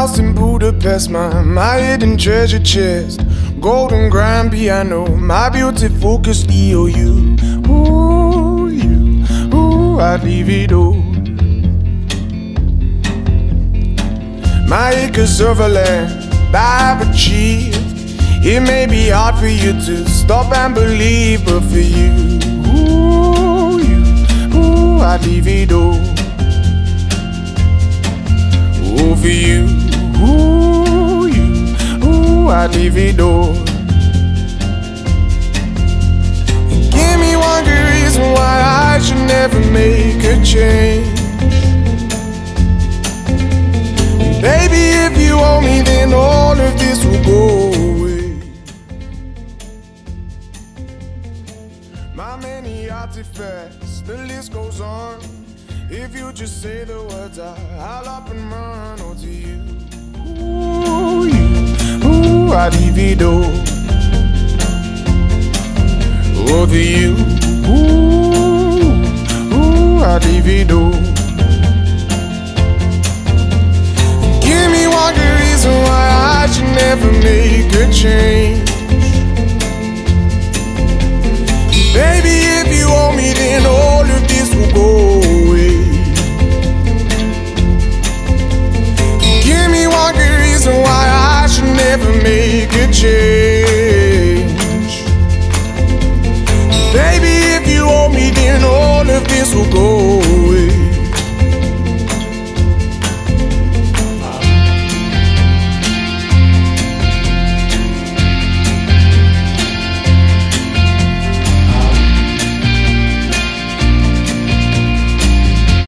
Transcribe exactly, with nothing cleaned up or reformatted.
house in Budapest, my, my hidden treasure chest, golden grand piano, my beauty focused E O U. Ooh, you, ooh, I'd leave it all. My acres of land I've achieved. It may be hard for you to stop and believe, but for you, ooh, you, ooh, I'd leave it all. Ooh, for you, ooh, you, ooh, I'd leave it all. And give me one good reason why I should never make a change. Baby, if you owe me, then all of this will go away. My many artifacts, the list goes on. If you just say the words, I, I'll up and run. Oh, to you, ooh, you, ooh, I'd leave it all. Oh, to you, ooh, ooh, I'd leave it all. Give me one good reason why I should never make a change. Baby, if you owe me, then all of this will go away. Give me one good reason why I should never make a change. Baby, if you owe me, then all of this will go away.